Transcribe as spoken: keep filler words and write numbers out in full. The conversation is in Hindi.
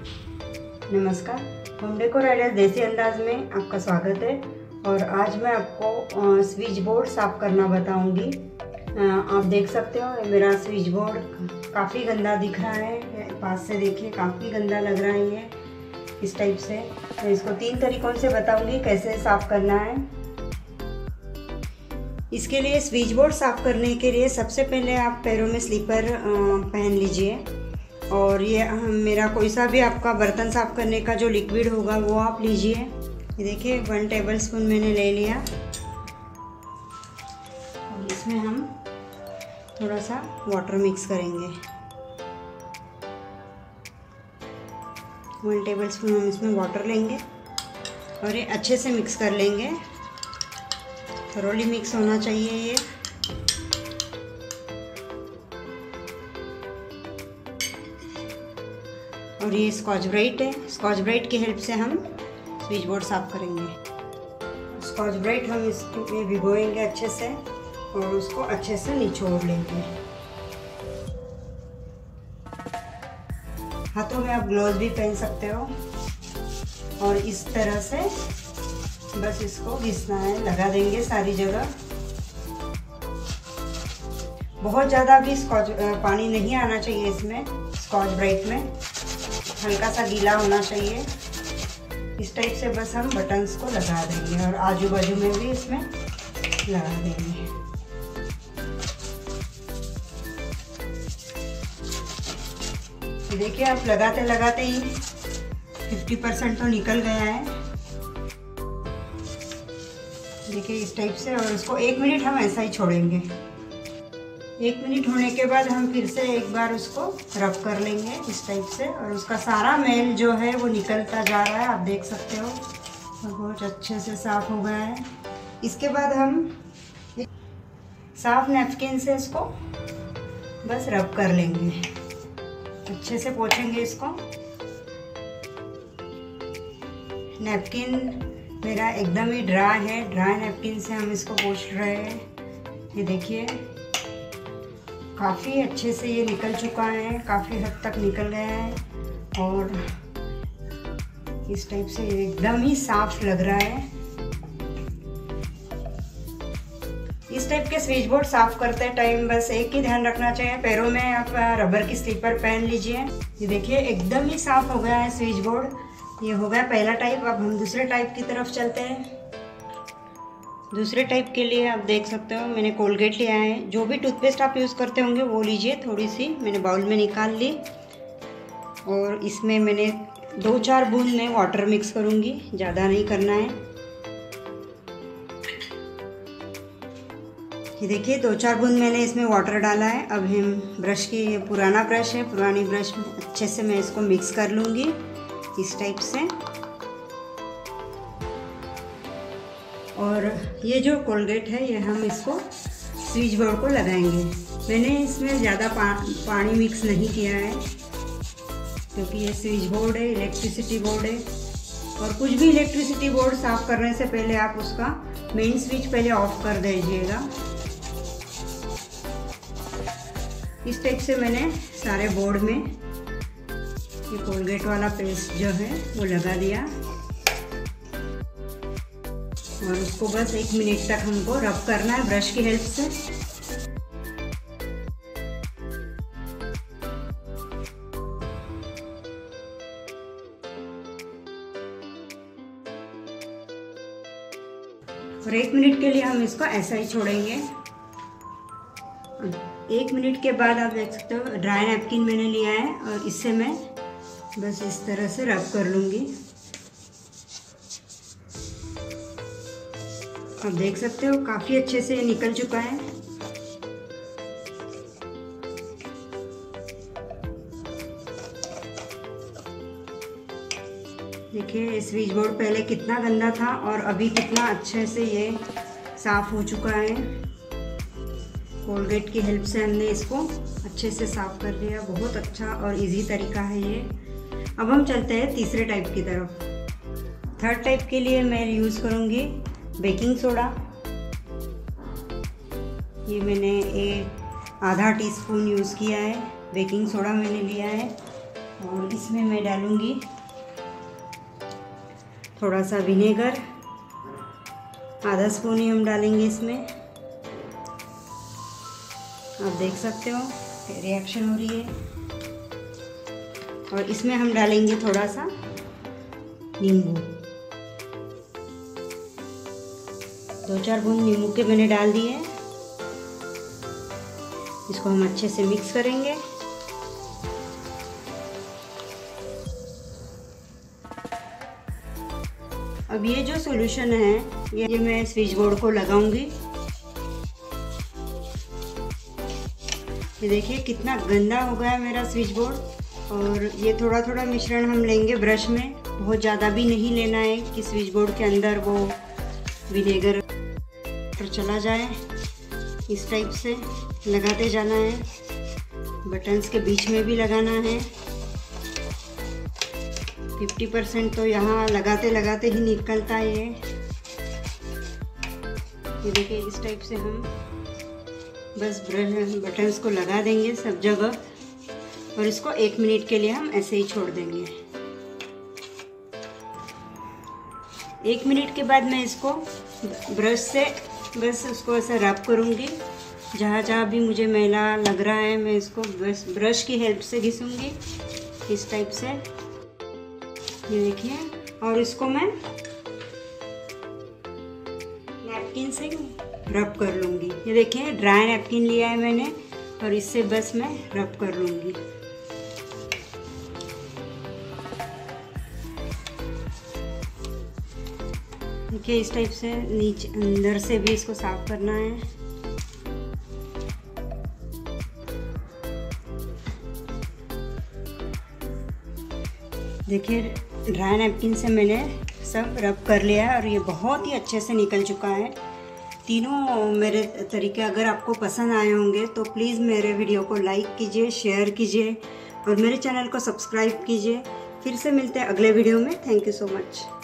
नमस्कार, होम डेकोर आइडियाज़ देसी अंदाज में आपका स्वागत है। और आज मैं आपको स्विच बोर्ड साफ़ करना बताऊंगी। आप देख सकते हो मेरा स्विच बोर्ड काफ़ी गंदा दिख रहा है। पास से देखिए, काफ़ी गंदा लग रहा है ये इस टाइप से। मैं इसको तीन तरीकों से बताऊंगी कैसे साफ़ करना है। इसके लिए स्विच बोर्ड साफ़ करने के लिए सबसे पहले आप पैरों में स्लीपर पहन लीजिए। और ये मेरा कोई सा भी आपका बर्तन साफ़ करने का जो लिक्विड होगा वो आप लीजिए। ये देखिए वन टेबल स्पून मैंने ले लिया। और इसमें हम थोड़ा सा वाटर मिक्स करेंगे। वन टेबल स्पून हम इसमें वाटर लेंगे और ये अच्छे से मिक्स कर लेंगे। थोड़ी मिक्स होना चाहिए ये। और ये स्कॉच ब्राइट है। स्कॉच ब्राइट की हेल्प से हम स्विच बोर्ड साफ़ करेंगे। स्कॉच ब्राइट हम इसमें भिगोएंगे अच्छे से और उसको अच्छे से निचोड़ लेंगे। हाथों में आप ग्लव्स भी पहन सकते हो। और इस तरह से बस इसको घिसना है, लगा देंगे सारी जगह। बहुत ज़्यादा भी स्कॉच पानी नहीं आना चाहिए इसमें। स्कॉच ब्राइट में हल्का सा गीला होना चाहिए। इस टाइप से बस हम बटन्स को लगा देंगे और आजू बाजू में भी इसमें लगा देंगे। देखिए आप लगाते लगाते ही फिफ्टी परसेंट तो निकल गया है। देखिए इस टाइप से। और उसको एक मिनट हम ऐसा ही छोड़ेंगे। एक मिनट होने के बाद हम फिर से एक बार उसको रब कर लेंगे इस टाइप से। और उसका सारा मैल जो है वो निकलता जा रहा है, आप देख सकते हो। और बहुत अच्छे से साफ़ हो गया है। इसके बाद हम साफ नैपकिन से इसको बस रब कर लेंगे। अच्छे से पोंछेंगे इसको। नैपकिन मेरा एकदम ही ड्राई है। ड्राई नैपकिन से हम इसको पोंछ रहे हैं। ये देखिए काफ़ी अच्छे से ये निकल चुका है, काफ़ी हद तक निकल गया है। और इस टाइप से एकदम ही साफ लग रहा है। इस टाइप के स्विच बोर्ड साफ करते टाइम बस एक ही ध्यान रखना चाहिए, पैरों में आप रबर की स्लीपर पहन लीजिए। ये देखिए एकदम ही साफ हो गया है स्विच बोर्ड। ये हो गया पहला टाइप। अब हम दूसरे टाइप की तरफ चलते हैं। दूसरे टाइप के लिए आप देख सकते हो मैंने कोलगेट लिया है। जो भी टूथपेस्ट आप यूज़ करते होंगे वो लीजिए। थोड़ी सी मैंने बाउल में निकाल ली और इसमें मैंने दो चार बूंद में वाटर मिक्स करूँगी, ज़्यादा नहीं करना है। ये देखिए दो चार बूंद मैंने इसमें वाटर डाला है। अब हम ब्रश की, ये पुराना ब्रश है, पुरानी ब्रश में अच्छे से मैं इसको मिक्स कर लूँगी इस टाइप से। और ये जो कोलगेट है ये हम इसको स्विच बोर्ड को लगाएंगे। मैंने इसमें ज़्यादा पा, पानी मिक्स नहीं किया है क्योंकि ये स्विच बोर्ड है, इलेक्ट्रिसिटी बोर्ड है। और कुछ भी इलेक्ट्रिसिटी बोर्ड साफ़ करने से पहले आप उसका मेन स्विच पहले ऑफ कर दीजिएगा। इस टाइप से मैंने सारे बोर्ड में ये कोलगेट वाला पेस्ट जो है वो लगा दिया। और उसको बस एक मिनट तक हमको रब करना है ब्रश की हेल्प से। और एक मिनट के लिए हम इसको ऐसा ही छोड़ेंगे। एक मिनट के बाद आप देख सकते हो ड्राई नैपकिन मैंने लिया है और इससे मैं बस इस तरह से रब कर लूँगी। आप देख सकते हो काफ़ी अच्छे से निकल चुका है। देखिए स्विच बोर्ड पहले कितना गंदा था और अभी कितना अच्छे से ये साफ़ हो चुका है। कोलगेट की हेल्प से हमने इसको अच्छे से साफ़ कर लिया। बहुत अच्छा और इजी तरीका है ये। अब हम चलते हैं तीसरे टाइप की तरफ। थर्ड टाइप के लिए मैं यूज़ करूँगी बेकिंग सोडा। ये मैंने एक आधा टीस्पून यूज़ किया है। बेकिंग सोडा मैंने लिया है और इसमें मैं डालूँगी थोड़ा सा विनेगर, आधा स्पून ही हम डालेंगे इसमें। आप देख सकते हो रिएक्शन हो रही है। और इसमें हम डालेंगे थोड़ा सा नींबू, दो चार बूंद नींबू के मैंने डाल दिए। इसको हम अच्छे से मिक्स करेंगे। अब ये जो सॉल्यूशन है ये मैं स्विच बोर्ड को लगाऊंगी। ये देखिए कितना गंदा हो गया मेरा स्विच बोर्ड। और ये थोड़ा थोड़ा मिश्रण हम लेंगे ब्रश में, बहुत ज़्यादा भी नहीं लेना है कि स्विच बोर्ड के अंदर वो विनेगर पर चला जाए। इस टाइप से लगाते जाना है, बटन्स के बीच में भी लगाना है। फिफ्टी परसेंट तो यहाँ लगाते लगाते ही निकलता है ये। ये देखिए इस टाइप से हम बस ब्रश बटन्स को लगा देंगे सब जगह और इसको एक मिनट के लिए हम ऐसे ही छोड़ देंगे। एक मिनट के बाद मैं इसको ब्रश से बस उसको ऐसे रब करूँगी। जहाँ जहाँ भी मुझे मैला लग रहा है मैं इसको बस ब्रश की हेल्प से घिसूँगी इस टाइप से। ये देखिए, और इसको मैं नैपकिन से रब कर लूँगी। ये देखिए ड्राई नैपकिन लिया है मैंने और इससे बस मैं रब कर लूँगी। देखिए इस टाइप से नीचे अंदर से भी इसको साफ करना है। देखिए ड्राई नैपकिन से मैंने सब रब कर लिया है और ये बहुत ही अच्छे से निकल चुका है। तीनों मेरे तरीके अगर आपको पसंद आए होंगे तो प्लीज़ मेरे वीडियो को लाइक कीजिए, शेयर कीजिए और मेरे चैनल को सब्सक्राइब कीजिए। फिर से मिलते हैं अगले वीडियो में। Thank you so much.